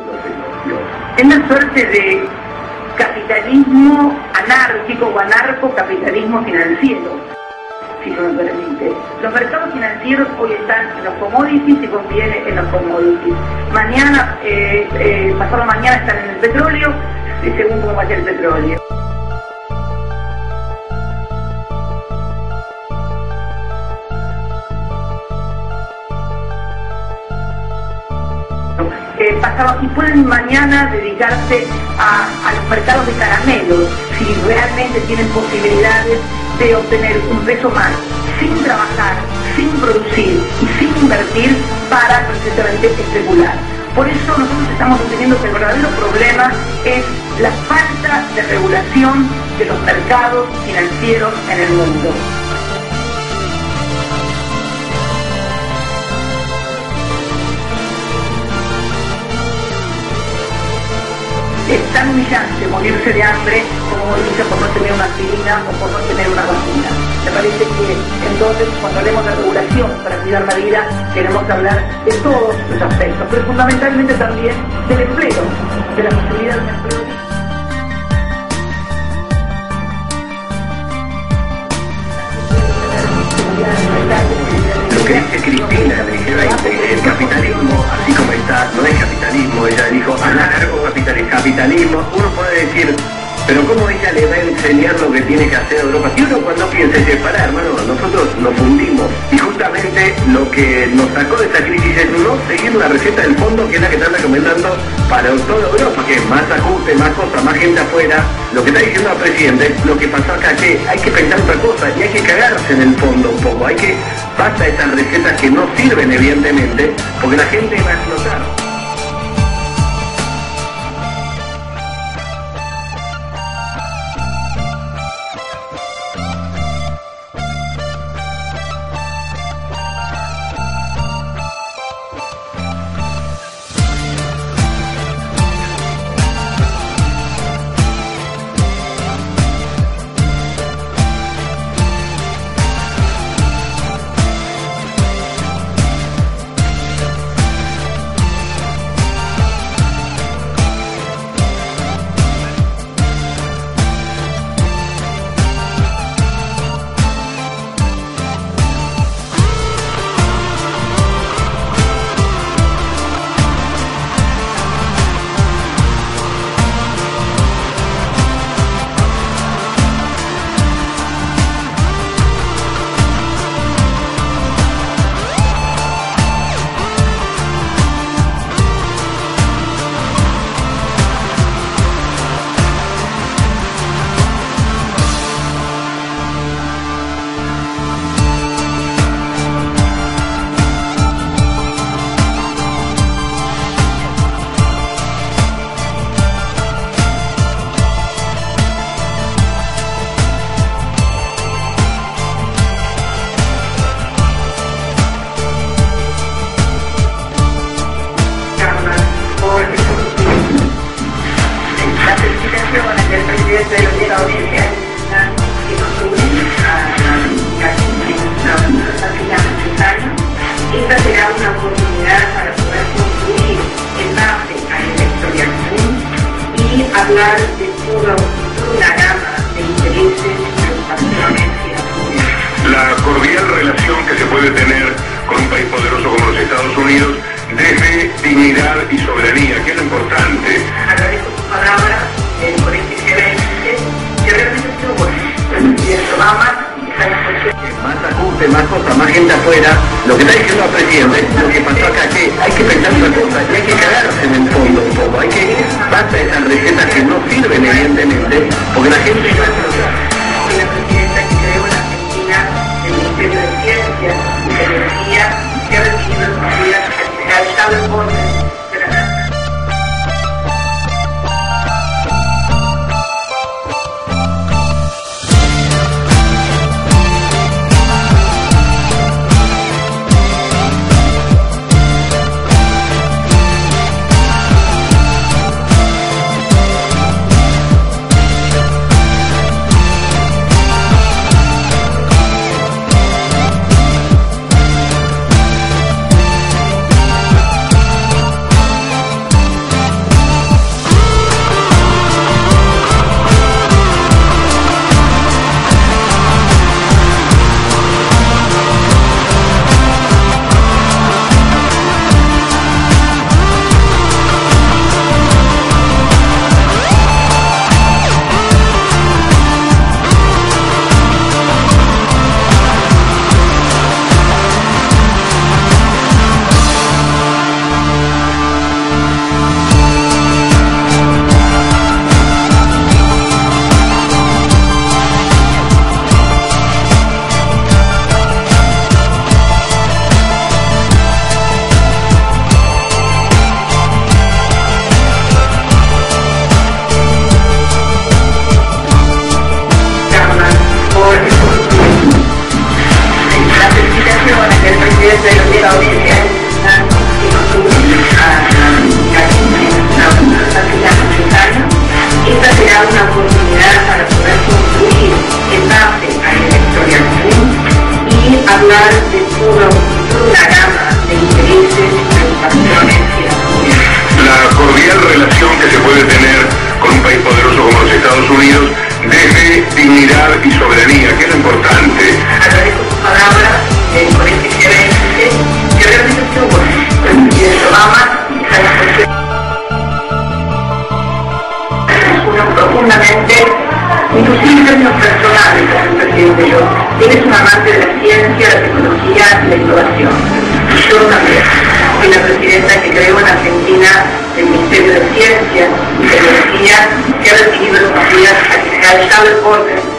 Es una suerte de capitalismo anárquico o anarcocapitalismo financiero, si se me permite. Los mercados financieros hoy están en los commodities y conviene en los commodities. Mañana, pasado mañana están en el petróleo, según cómo vaya el petróleo. Y pueden mañana dedicarse a los mercados de caramelos, si realmente tienen posibilidades de obtener un peso más, sin trabajar, sin producir y sin invertir para precisamente especular. Por eso nosotros estamos entendiendo que el verdadero problema es la falta de regulación de los mercados financieros en el mundo. Es tan humillante morirse de hambre como morirse por no tener una aspirina o por no tener una vacuna. Me parece que entonces cuando hablemos de regulación para cuidar la vida tenemos que hablar de todos los aspectos, pero fundamentalmente también del empleo, de la posibilidad de un empleo. Lo que dice Cristina de G20, el capitalismo, así como está, no es capitalismo, ella dijo anarcocapitalismo. Uno puede decir, pero ¿cómo ella le va a enseñar lo que tiene que hacer Europa? Si uno cuando piensa, dice, pará hermano, nosotros nos fundimos, y justamente lo que nos sacó de esta crisis es no seguir la receta del fondo, que es la que están recomendando para toda Europa, que es más ajuste, más cosas, más gente afuera. Lo que está diciendo el presidente, lo que pasó acá, que hay que pensar otra cosa, y hay que cagarse en el fondo un poco, hay que, basta de estas recetas que no sirven evidentemente, porque la gente va a explotar. Esta será una oportunidad para poder construir en base a la historia común y hablar de toda una gama de intereses, preocupaciones y asuntos. La cordial relación que se puede tener con un país poderoso como los Estados Unidos desde dignidad y soberanía, que es lo importante. Agradezco sus palabras por este G20, que realmente ha sido bueno. El presidente Obama más ajuste, más cosas, más gente afuera. Lo que está diciendo el presidente, lo que pasó acá, que hay que pensar otra cosa, y hay que cagarse en el fondo un poco, hay que, basta de esas recetas que no sirven evidentemente, porque la gente va a explotar. Soy la presidenta que creó en Argentina el Ministerio de Ciencia y Tecnología, que ha recibido responsabilidad generalizada en orden de la NASA. Él es un amante de la ciencia, la tecnología y la innovación. Y yo también. Fui la presidenta que creó en Argentina el Ministerio de Ciencia y Tecnología, que ha recibido estos días al general Charles Porter,